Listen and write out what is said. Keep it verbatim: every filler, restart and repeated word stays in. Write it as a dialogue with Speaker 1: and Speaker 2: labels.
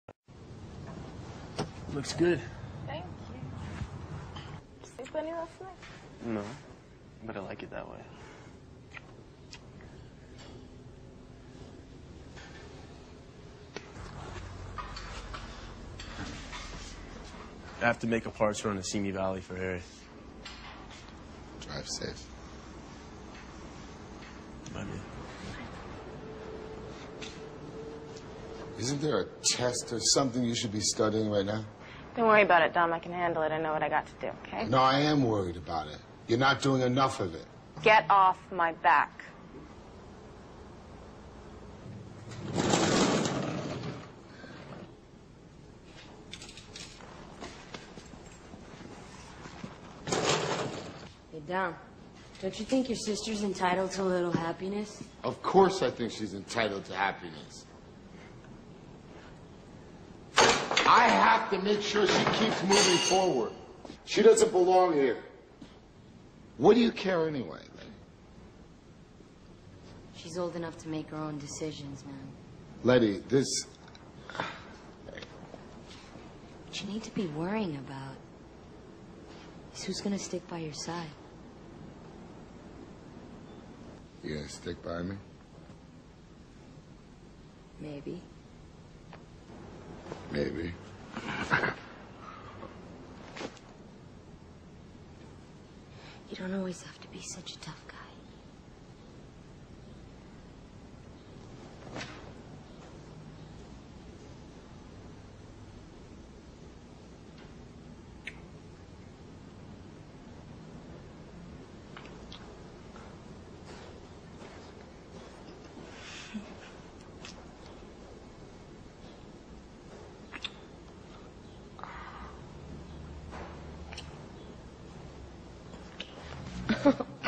Speaker 1: Looks good.
Speaker 2: Thank you. Did you sleep any last night?
Speaker 1: No, but I like it that way. I have to make a parts run to Simi Valley for Harry.
Speaker 3: Drive safe.
Speaker 1: Bye, man.
Speaker 3: Isn't there a test or something you should be studying right now?
Speaker 2: Don't worry about it, Dom. I can handle it. I know what I got to do, okay?
Speaker 3: No, I am worried about it. You're not doing enough of it.
Speaker 2: Get off my back.
Speaker 4: Hey, Dom, don't you think your sister's entitled to a little happiness?
Speaker 3: Of course I think she's entitled to happiness. I have to make sure she keeps moving forward. She doesn't belong here. What do you care anyway, Letty?
Speaker 4: She's old enough to make her own decisions, man.
Speaker 3: Letty, this...
Speaker 4: What you need to be worrying about is who's gonna stick by your side.
Speaker 3: You gonna stick by me?
Speaker 4: Maybe.
Speaker 3: Maybe.
Speaker 4: You don't always have to be such a tough guy.
Speaker 3: Ha ha.